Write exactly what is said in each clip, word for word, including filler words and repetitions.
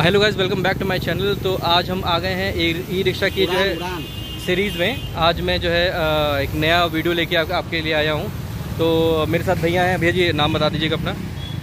Hello guys, welcome back to my channel. तो आज हम आ गए हैं ई रिक्शा की जो है सीरीज़ में। आज मैं जो है एक नया वीडियो लेके आप, आपके लिए आया हूँ। तो मेरे साथ भैया हैं। भैया जी नाम बता दीजिएगा अपना।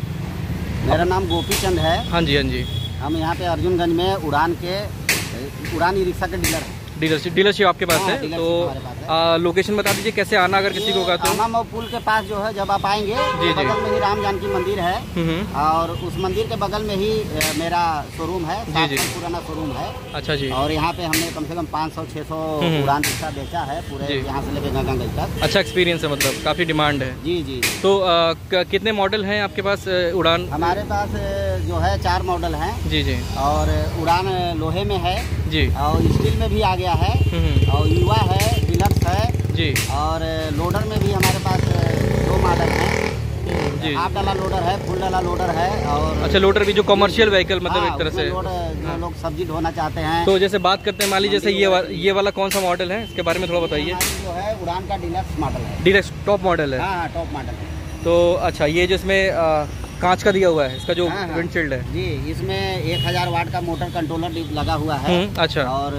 मेरा नाम गोपी चंद है। हाँ जी, हाँ जी। हम यहाँ पे अर्जुनगंज में उड़ान के उड़ान ई रिक्शा के डीलर हैं। डीलरशिप डीलरशिप आपके पास हाँ, है। तो आ, लोकेशन बता दीजिए कैसे आना अगर किसी को होगा तो। आमा पुल के पास जो है जब आप आएंगे तो बगल में ही राम जानकी मंदिर है और उस मंदिर के बगल में ही मेरा शोरूम है। जी जी। पुराना शोरूम है। अच्छा जी। और यहाँ पे हमने कम से कम पाँच सौ छह सौ उड़ान रिक्शा बेचा है पूरे यहाँ से लेके गंगागंज तक। अच्छा एक्सपीरियंस है, मतलब काफी डिमांड है। जी जी। तो आ, कितने मॉडल हैं आपके पास उड़ान? हमारे पास जो है चार मॉडल हैं। जी जी। और उड़ान लोहे में है जी, और स्टील में भी आ गया है और युवा है, डिलक्स है जी, और लोडर में भी हमारे पास दो मॉडल हैं जी। हाफ डाला लोडर है, फुल डाला लोडर है। और अच्छा, लोडर भी जो कमर्शियल व्हीकल मतलब एक तरह से लोड जो लोग सब्जी ढोना चाहते हैं। तो जैसे बात करते हैं मान लीजिए जैसे ये वा, ये वाला कौन सा मॉडल है, इसके बारे में थोड़ा बताइए। जो है उड़ान का डिलक्स मॉडल है। डिलक्स टॉप मॉडल है। हाँ, टॉप मॉडल है। तो अच्छा, ये जिसमें कांच का दिया हुआ है, इसका जो विंडशील्ड है जी, इसमें एक हजार वाट का मोटर कंट्रोलर लगा हुआ है। अच्छा। और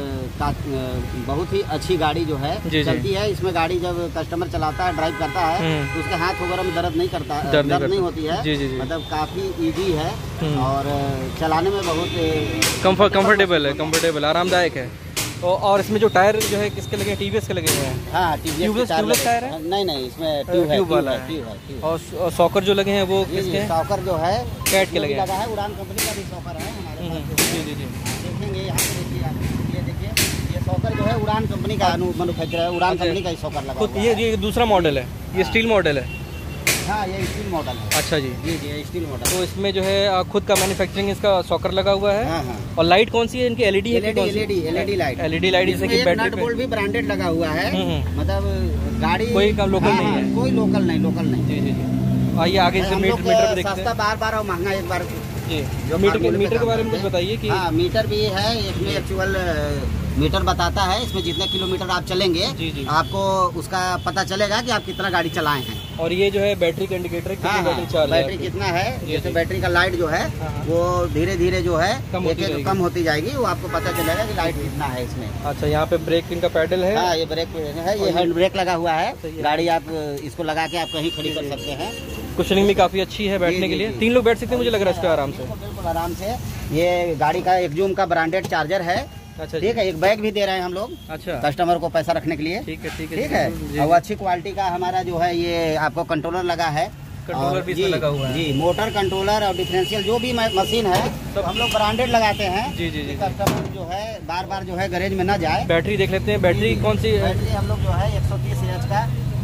बहुत ही अच्छी गाड़ी जो है जी चलती जी। है। इसमें गाड़ी जब कस्टमर चलाता है, ड्राइव करता है तो उसके हाथ वगैरह में दर्द नहीं करता, दर्द, दर्द नहीं होती है। जी जी जी। मतलब काफी इजी है और चलाने में बहुत कम्फर्ट कम्फर्टेबल है, कम्फर्टेबल आरामदायक है। और इसमें जो टायर जो है किसके लगे हैं? टीवीएस के लगे हुए हैं। हाँ, टीवीएस टायर है। नहीं नहीं, इसमें ट्यूब ट्यूब वाला है। और सॉकर जो लगे हैं वो किसके हैं? सॉकर जो है कैट के लगे लगा है। उड़ान कंपनी का भी सॉकर है हमारे पास। जी जी जी। देखेंगे यहाँ पे, देखिए आप, ये देखिए ये सॉकर जो है उड़ान कंपनी का मैन्युफैक्चर है। उड़ान कंपनी का ही सॉकर लगा हुआ है। ये ये दूसरा मॉडल है, ये स्टील मॉडल है। हाँ, ये स्टील मॉडल है। अच्छा जी। जी जी, स्टील मॉडल। तो इसमें जो है खुद का मैन्युफैक्चरिंग इसका सॉकर लगा हुआ है। हाँ हाँ। और लाइट कौन सी है इनकी? एलईडी है। LED LED light LED light जैसे कि बैटरी बोल्ट भी ब्रांडेड लगा हुआ है। मतलब गाड़ी कोई का लोकल नहीं है। कोई लोकल नहीं, लोकल नहीं। जी जी जी। आइए आगे से मीटर मीटर देखते हैं। सस्ता बार बार और महंगा एक बार जी। मीटर के मीटर के बारे में कुछ बताइए कि। हाँ, मीटर भी है इसमें। एक्चुअल मीटर बताता है इसमें जितने किलोमीटर आप चलेंगे जी जी। आपको उसका पता चलेगा कि आप कितना गाड़ी चलाए हैं। और ये जो है बैटरी का इंडिकेटर है, हाँ, बैटरी चार्ज बैटरी कितना है। जैसे बैटरी का लाइट जो है वो धीरे धीरे जो है कम होती, एक एक कम होती जाएगी। वो आपको पता चलेगा कि लाइट कितना है इसमें। अच्छा, यहाँ पे ब्रेक का पैडल है। हाँ, ये ब्रेक है, ये हैंड ब्रेक लगा हुआ है। गाड़ी आप इसको लगा के आप कहीं खड़ी कर सकते हैं। कुशनिंग भी काफी अच्छी है बैठने के लिए। तीन लोग बैठ सकते हैं मुझे लग रहा है इस पे आराम से। बिल्कुल आराम से। ये गाड़ी का एक्जूम का ब्रांडेड चार्जर है। अच्छा, ठीक है। एक बैग भी दे रहे हैं हम लोग। अच्छा, कस्टमर को पैसा रखने के लिए। ठीक है ठीक है ठीक है। और अच्छी क्वालिटी का हमारा जो है ये आपको कंट्रोलर लगा है। कंट्रोलर भी लगा हुआ है जी। मोटर कंट्रोलर और डिफरेंशियल जो भी मशीन है तो हम लोग ब्रांडेड लगाते हैं। जी जी जी। कस्टमर जो है बार बार जो है गैरेज में ना जाए। बैटरी देख लेते हैं। बैटरी कौन सी? बैटरी हम लोग जो है एक सौ तीस एच का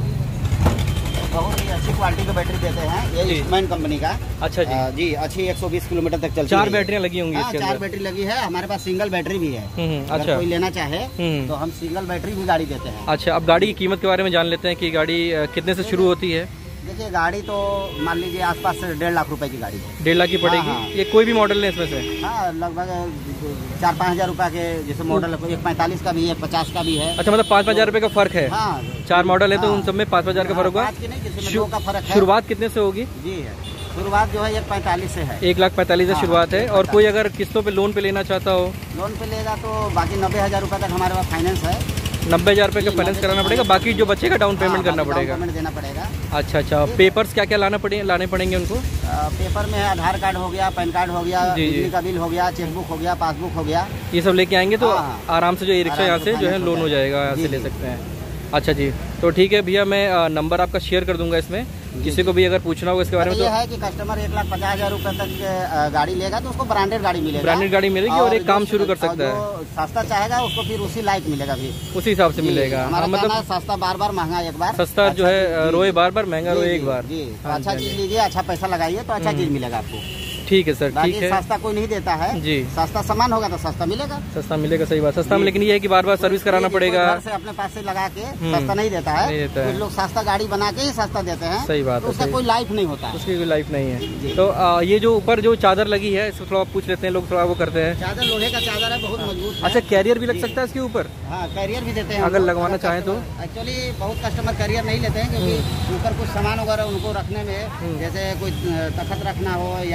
बहुत ही अच्छी क्वालिटी का बैटरी देते हैं। ये ईस्टमैन कंपनी का। अच्छा जी। आ, जी, अच्छी एक सौ बीस किलोमीटर तक चलती है। चार बैटरियां लगी होंगी इसके अंदर। चार बैटरी लगी है। हमारे पास सिंगल बैटरी भी है। अच्छा, कोई लेना चाहे तो हम सिंगल बैटरी भी गाड़ी देते हैं। अच्छा, अब गाड़ी की कीमत के बारे में जान लेते हैं कि गाड़ी कितने से शुरू होती है। देखिए, गाड़ी तो मान लीजिए आसपास से डेढ़ लाख रुपए की गाड़ी है। डेढ़ लाख की पड़ेगी। हाँ, ये कोई भी मॉडल है इसमें से? हाँ, लगभग चार पाँच हजार रुपए के जैसे मॉडल है। एक पैंतालीस का भी है, पचास का भी है। अच्छा, मतलब पाँच पाँच हजार रुपए का फर्क है। हाँ, चार मॉडल है तो उन सब में पाँच हजार का फर्क होगा। शुरुआत कितने से होगी? जी, शुरुआत जो है एक पैंतालीस से है। एक लाख पैंतालीस से शुरुआत है। और कोई अगर किस्तों पे लोन पे लेना चाहता हो? लोन पे लेगा तो बाकी नब्बे हजार रुपए तक हमारे पास फाइनेंस है। नब्बे हजार रुपए का फाइनेंस कराना पड़ेगा। बाकी जो बचेगा डाउन पेमेंट करना पड़ेगा। पेमेंट देना पड़ेगा। अच्छा अच्छा। पेपर्स क्या क्या लाना पड़े लाने पड़ेंगे उनको? आ, पेपर में आधार कार्ड हो गया, पैन कार्ड हो गया, बिजली का बिल हो गया, चेकबुक हो गया, पासबुक हो गया। ये सब लेके आएंगे तो आराम से जो ई रिक्शा यहाँ से जो है लोन हो जाएगा, यहाँ से ले सकते हैं। अच्छा जी, तो ठीक है भैया, मैं नंबर आपका शेयर कर दूंगा इसमें। किसी को भी अगर पूछना हो इसके बारे में तो ये है कि कस्टमर एक लाख पचास हजार रूपए तक गाड़ी लेगा तो उसको ब्रांडेड गाड़ी मिलेगा। ब्रांडेड गाड़ी मिलेगी और एक काम शुरू कर सकता है। सस्ता चाहेगा उसको फिर उसी लायक मिलेगा, फिर उसी हिसाब से मिलेगा। मतलब सस्ता बार बार, महंगा एक बार। सस्ता जो है रोए बार बार, महंगा रोए एक बार। अच्छा चीज लीजिए, अच्छा पैसा लगाइए तो अच्छा चीज मिलेगा आपको। ठीक है सर, ठीक है। सस्ता कोई नहीं देता है जी। सस्ता सामान होगा तो सस्ता मिलेगा। सस्ता मिलेगा, सही बात। सस्ता में लेकिन ये है कि बार बार सर्विस कराना पड़ेगा। घर से अपने पास से लगा के सस्ता नहीं देता है। कुछ लोग सस्ता गाड़ी बना के ही सस्ता देते हैं। सही बात है। उसका कोई लाइफ नहीं होता, उसकी कोई लाइफ नहीं है। तो ये जो ऊपर जो चादर लगी है इसको थोड़ा पूछ लेते हैं, लोग थोड़ा वो करते हैं। चादर लोहे का चादर है, बहुत मजबूत। अच्छा, कैरियर भी लग सकता है इसके ऊपर? हाँ, कैरियर भी देते हैं अगर लगवाना चाहे तो। एक्चुअली बहुत कस्टमर कैरियर नहीं लेते हैं क्योंकि ऊपर कुछ सामान वगैरह उनको रखने में, जैसे कोई तखत रखना हो या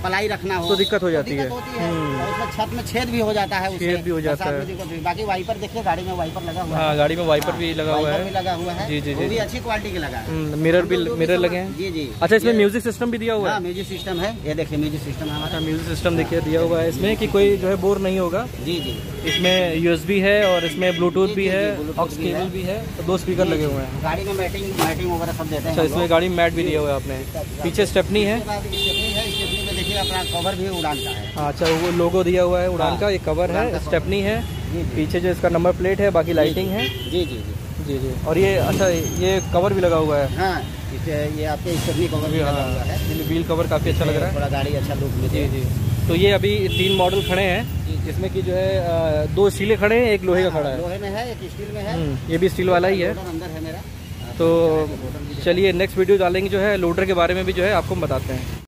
पलाई रखना हो तो दिक्कत हो जाती है, छत में छेद भी हो जाता है, छेद भी हो जाता है। बाकी वाइपर देखिए, गाड़ी में वाइपर लगा हुआ है। हाँ, गाड़ी में वाइपर भी लगा हुआ है, लगा हुआ है। जी जी वो भी अच्छी क्वालिटी के लगा है। मिरर भी मिरर लगे हैं। जी जी। अच्छा, इसमें म्यूजिक सिस्टम भी दिया हुआ है? म्यूजिक सिस्टम है, ये देखिए म्यूजिक सिस्टम है हमारा। म्यूजिक सिस्टम देखिए दिया हुआ है इसमें कि कोई जो है बोर नहीं होगा। जी जी। इसमें यूएसबी है और इसमें ब्लूटूथ भी है, ऑक्स केबल भी है, तो दो स्पीकर लगे हुए हैं। गाड़ी में मैटिंग मैटिंग वगैरह सब देते हैं। अच्छा, इसमें गाड़ी में मैट भी दिया हुआ है आपने। पीछे स्टेपनी है, स्टेपनी में देखिए अपना कवर भी उड़ान का है। अच्छा, वो लोगो दिया हुआ है उड़ान का, ये कवर है, स्टेपनी है, पीछे जो इसका नंबर प्लेट है, बाकी लाइटिंग है। जी जी जी जी। और ये अच्छा, ये कवर भी लगा हुआ है। हाँ, ये आपके स्टेपनी कवर भी लगा हुआ है। व्हील कवर काफ़ी अच्छा लग रहा है, थोड़ा गाड़ी अच्छा लुक में। जी जी। तो ये अभी तीन मॉडल खड़े हैं, जिसमें कि जो है दो स्टील खड़े हैं, एक लोहे का खड़ा है। लोहे में है, एक स्टील में है। ये भी स्टील वाला ही है। अंदर है मेरा। तो चलिए नेक्स्ट वीडियो डालेंगे जो है लोडर के बारे में भी जो है आपको बताते हैं।